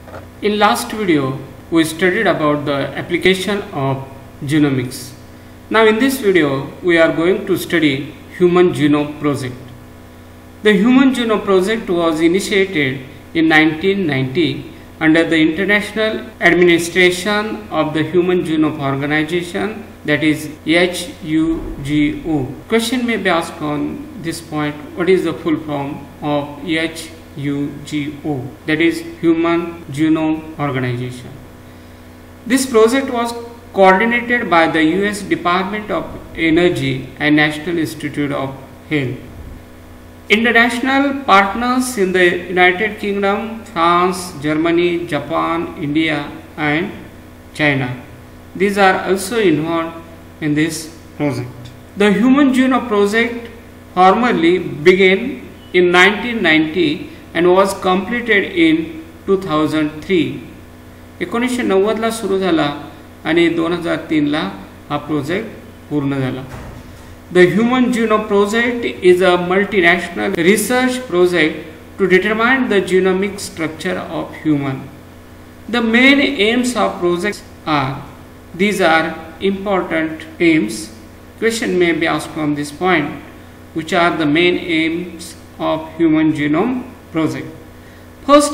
In last video we studied about the application of genomics. Now in this video we are going to study Human Genome Project. The Human Genome Project was initiated in 1990 under the International Administration of the Human Genome Organization, that is HUGO. Question may be asked on this point, what is the full form of HUGO, that is Human Genome Organization. This project was coordinated by the US Department of Energy and National Institute of Health. International partners in the United Kingdom, France, Germany, Japan, India and China. These are also involved in this project. The Human Genome Project formally began in 1990 and was completed in 2003. 1990 ला सुरू झाला आणि 2003 ला हा project पूर्ण झाला. The Human Genome Project is a multinational research project to determine the genomic structure of human. The main aims of projects are, these are important aims. Question may be asked on this point, which are the main aims of Human Genome Project. First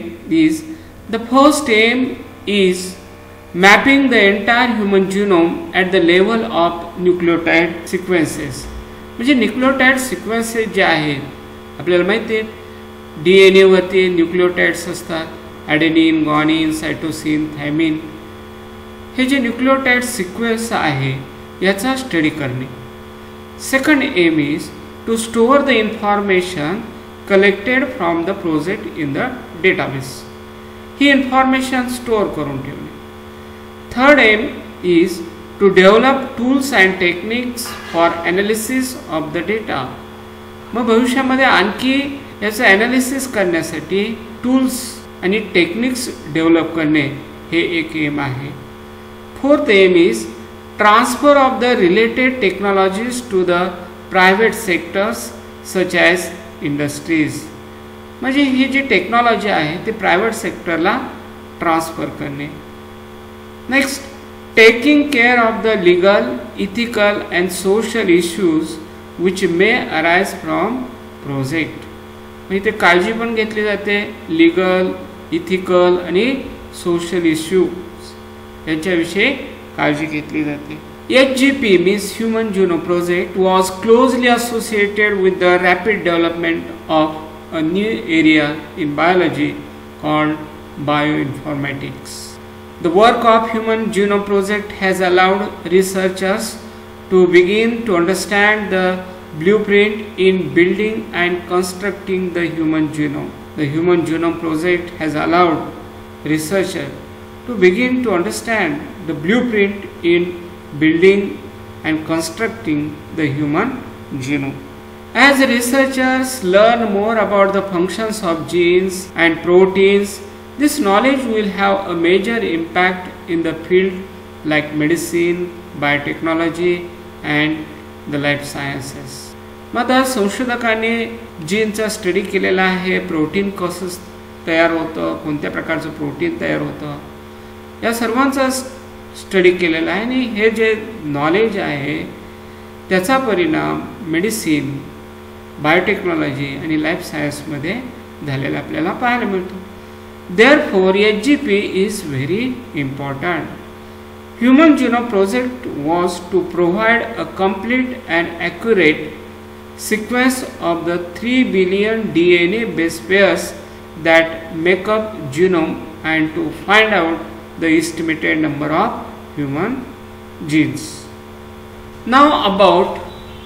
aim is mapping the entire human genome at the level of nucleotide sequences. म्हणजे nucleotide sequences जे आहेत आपल्याला माहिती आहे DNA वरती nucleotides असतात, adenine, guanine, cytosine, thymine. हे जे न्यूक्लियोटाइड सिक्वेन्स आहे याचा स्टडी करणे. Second aim is to store the information collected from the project in the database. ही इन्फॉर्मेशन स्टोअर करून ठेवणे. Third aim is to develop tools and techniques for analysis of the data. मग भविष्यामध्ये आणखी याचं analysis करण्यासाठी tools आणि techniques develop करणे हे एक एम आहे. Fourth aim is transfer of the related technologies to the private sectors such as industries. म्हणजे ही जी टेक्नॉलॉजी आहे ती प्रायव्हेट सेक्टरला ट्रान्सफर करणे. Next, taking care of the legal, ethical and social issues which may arise from project. इथे काळजी पण घेतली जाते लीगल, इथिकल आणि सोशल इश्यूज यांच्याविषयी काळजी घेतली जाते. HGP means Human Genome Project was closely associated with the rapid development of a new area in biology called bioinformatics. The work of Human Genome Project has allowed researchers to begin to understand the blueprint in building and constructing the human genome. The Human Genome Project has allowed researchers to begin to understand the blueprint in building and constructing the human genome. As researchers learn more about the functions of genes and proteins, this knowledge will have a major impact in the field like medicine, biotechnology and the life sciences. आता संशोधकांनी जीनचा study केलेला आहे, protein कसं तयार होतं, कोणत्या प्रकारचं protein तयार होतं, या सर्वांचा स्टडी केलेला आहे आणि हे जे नॉलेज आहे त्याचा परिणाम मेडिसिन, बायोटेक्नॉलॉजी आणि लाईफ सायन्समध्ये झालेला आपल्याला पाहायला मिळतो. Therefore, HGP is very important. Human Genome Project was to provide a complete and accurate sequence of the 3 billion DNA base pairs that make up genome and to find out the estimated number of human genes. Now about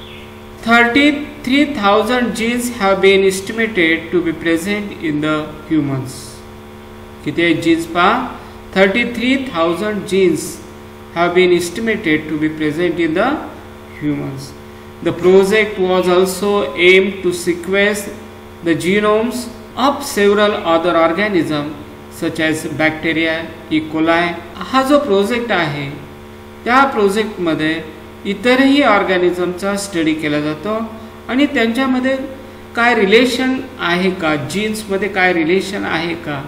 33,000 genes have been estimated to be present in the humans. किती genes पहा 33,000 genes have been estimated to be present in the humans. The project was also aimed to sequence the genomes of several other organisms such as bacteria, E. coli. हा जो project आहे त्या प्रोजेक्टमध्ये इतरही ऑर्गॅनिझमचा study केला जातो आणि त्यांच्यामध्ये काय रिलेशन आहे का, जीन्समध्ये काय रिलेशन आहे का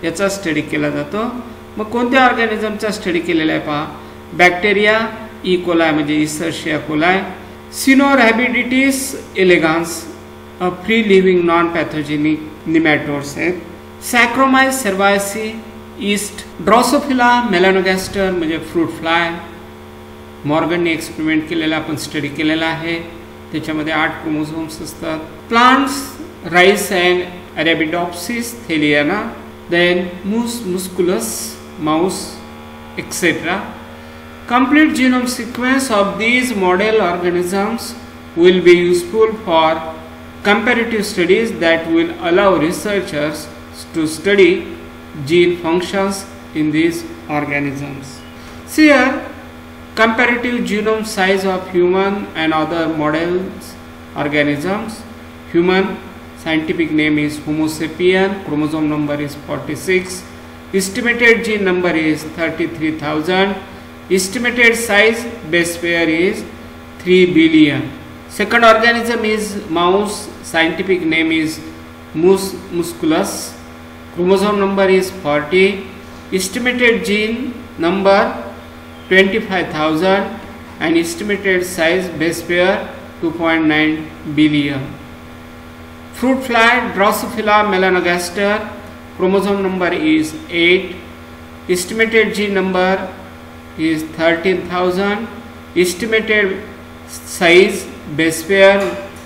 याचा स्टडी केला जातो. मग कोणत्या ऑर्गॅनिझमचा स्टडी केलेला आहे पहा. बॅक्टेरिया ई कोलाय म्हणजे Escherichia coli, Caenorhabditis elegans free living non pathogenic nematodes आहेत, सॅक्रोमाइस सर्वायसी ईस्ट, ड्रॉसोफिला मेलॅनोगॅस्टर म्हणजे फ्रूट फ्लाय. मॉर्गनने एक्सपेरिमेंट केलेला आपण स्टडी केलेला आहे. त्याच्यामध्ये 8 क्रोमोझोम्स असतात. Plants rice and Arabidopsis thaliana, then Mus musculus mouse etcetera. Complete genome sequence of these model organisms will be useful for comparative studies that will allow researchers to study gene functions in these organisms. See here, comparative genome size of human and other models organisms. Human scientific name is Homo sapien, chromosome number is 46, estimated gene number is 33,000, estimated size base pair is 3 billion. Second organism is mouse, scientific name is Mus musculus, chromosome number is 40, estimated gene number 25,000 and estimated size base pair 2.9 billion. Fruit fly Drosophila melanogaster, chromosome number is 8, estimated gene number is 13,000, estimated size base pair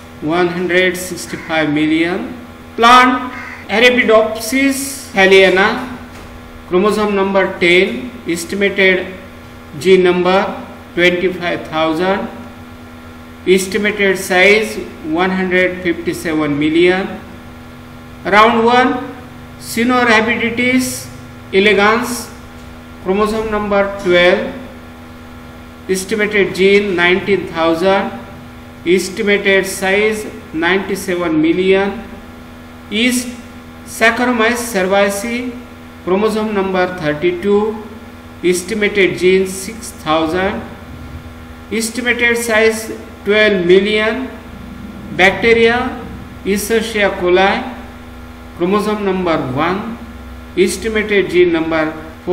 165 million. Plant Arabidopsis thaliana, chromosome number 10, estimated gene number 25,000, estimated size 157 million. Round 1 Sinorhabditis elegans, chromosome number 12, estimated gene 19,000, estimated size 97 million. Is Saccharomyces cerevisiae, chromosome number 32, estimated gene 6,000, estimated size 12 million. Bacteria Escherichia coli, chromosome number 1, estimated gene number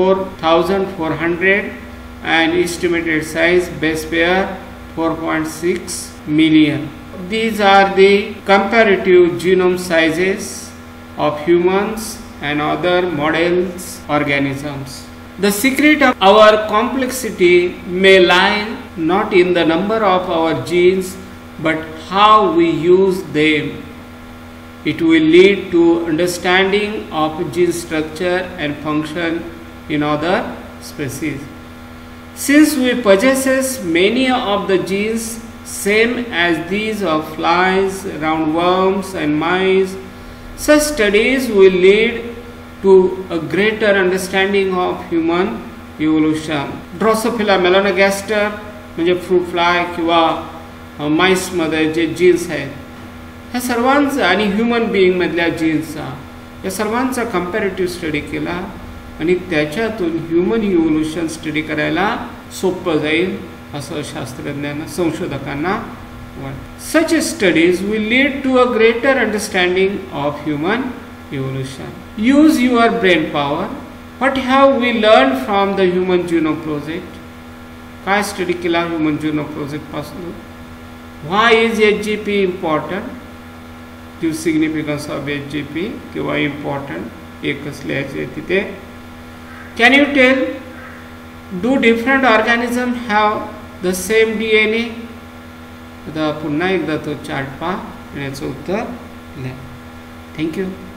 4,400 and estimated size base pair 4.6 million. These are the comparative genome sizes of humans and other models organisms. The secret of our complexity may lie not in the number of our genes but how we use them. It will lead to understanding of gene structure and function in other species. Since we possess many of the genes same as these of flies, roundworms and mice, such studies will lead to a greater understanding of human evolution. Drosophila melanogaster म्हणजे fruit fly किंवा माईसमध्ये जे jeans आहेत ह्या सर्वांचा आणि human बिईंगमधल्या जीन्सचा या सर्वांचा comparative study केला आणि त्याच्यातून ह्युमन इव्होल्युशन स्टडी करायला सोपं जाईल असं शास्त्रज्ञांना संशोधकांना वाटतं. Such studies will lead to a greater understanding of human evolution. Use your brain power. What have we learned from the Human Genome Project? काय स्टडी केला ह्युमन जिनोम प्रोजेक्ट पासून? Why is HGP important? Give significance of HGP किंवा important एकच लिहायचे तिथे. Can you tell, do different organisms have the same DNA? आता पुन्हा एकदा तो चार्ट पहा आणि याचं उत्तर लिहा. थँक्यू.